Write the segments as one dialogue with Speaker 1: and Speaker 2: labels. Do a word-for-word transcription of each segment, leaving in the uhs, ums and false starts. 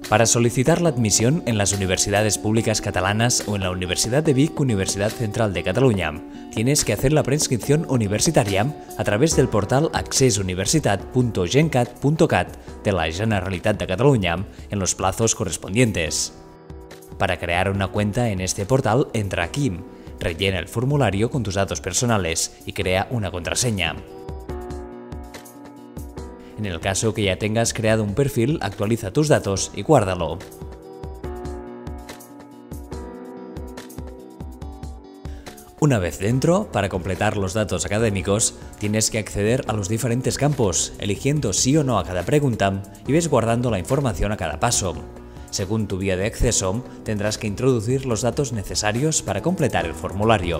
Speaker 1: Para solicitar la admisión en las universidades públicas catalanas o en la Universidad de Vic, Universidad Central de Cataluña, tienes que hacer la preinscripción universitaria a través del portal accessuniversitat punto gencat punto cat de la Generalitat de Cataluña en los plazos correspondientes. Para crear una cuenta en este portal, entra aquí, rellena el formulario con tus datos personales y crea una contraseña. En el caso que ya tengas creado un perfil, actualiza tus datos y guárdalo. Una vez dentro, para completar los datos académicos, tienes que acceder a los diferentes campos, eligiendo sí o no a cada pregunta y ves guardando la información a cada paso. Según tu vía de acceso, tendrás que introducir los datos necesarios para completar el formulario.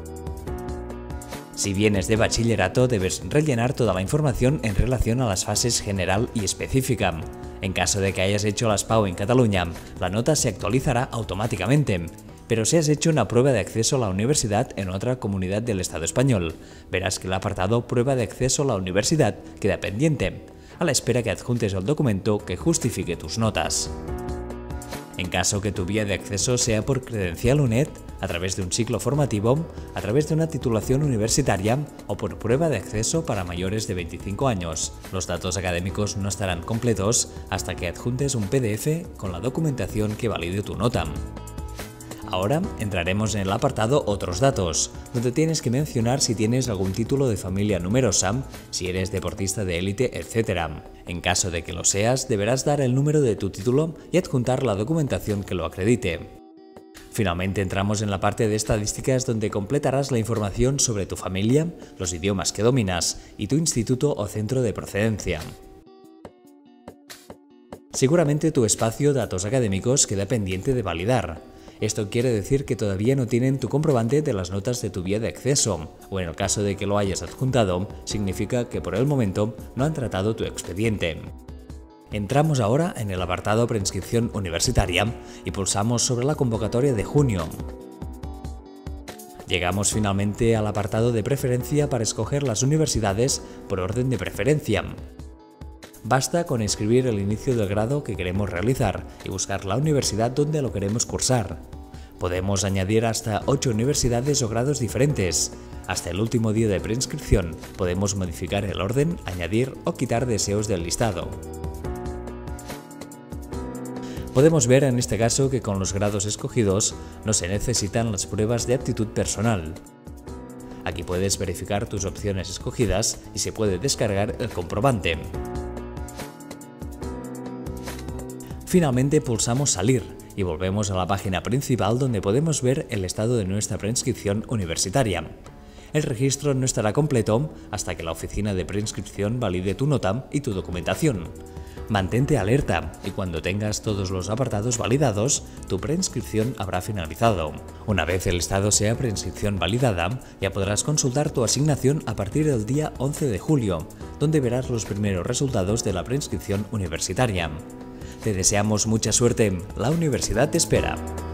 Speaker 1: Si vienes de bachillerato, debes rellenar toda la información en relación a las fases general y específica. En caso de que hayas hecho las P A U en Cataluña, la nota se actualizará automáticamente. Pero si has hecho una prueba de acceso a la universidad en otra comunidad del Estado español, verás que el apartado Prueba de acceso a la universidad queda pendiente, a la espera que adjuntes el documento que justifique tus notas. En caso que tu vía de acceso sea por credencial U N E D, a través de un ciclo formativo, a través de una titulación universitaria o por prueba de acceso para mayores de veinticinco años, los datos académicos no estarán completos hasta que adjuntes un P D F con la documentación que valide tu nota. Ahora entraremos en el apartado Otros datos, donde tienes que mencionar si tienes algún título de familia numerosa, si eres deportista de élite, etcétera. En caso de que lo seas, deberás dar el número de tu título y adjuntar la documentación que lo acredite. Finalmente entramos en la parte de estadísticas, donde completarás la información sobre tu familia, los idiomas que dominas y tu instituto o centro de procedencia. Seguramente tu espacio Datos académicos queda pendiente de validar. Esto quiere decir que todavía no tienen tu comprobante de las notas de tu vía de acceso, o en el caso de que lo hayas adjuntado, significa que por el momento no han tratado tu expediente. Entramos ahora en el apartado Preinscripción universitaria y pulsamos sobre la convocatoria de junio. Llegamos finalmente al apartado de preferencia para escoger las universidades por orden de preferencia. Basta con escribir el inicio del grado que queremos realizar y buscar la universidad donde lo queremos cursar. Podemos añadir hasta ocho universidades o grados diferentes. Hasta el último día de preinscripción podemos modificar el orden, añadir o quitar deseos del listado. Podemos ver en este caso que con los grados escogidos no se necesitan las pruebas de aptitud personal. Aquí puedes verificar tus opciones escogidas y se puede descargar el comprobante. Finalmente pulsamos Salir y volvemos a la página principal, donde podemos ver el estado de nuestra preinscripción universitaria. El registro no estará completo hasta que la oficina de preinscripción valide tu nota y tu documentación. Mantente alerta y cuando tengas todos los apartados validados, tu preinscripción habrá finalizado. Una vez el estado sea preinscripción validada, ya podrás consultar tu asignación a partir del día once de julio, donde verás los primeros resultados de la preinscripción universitaria. Te deseamos mucha suerte, la universidad te espera.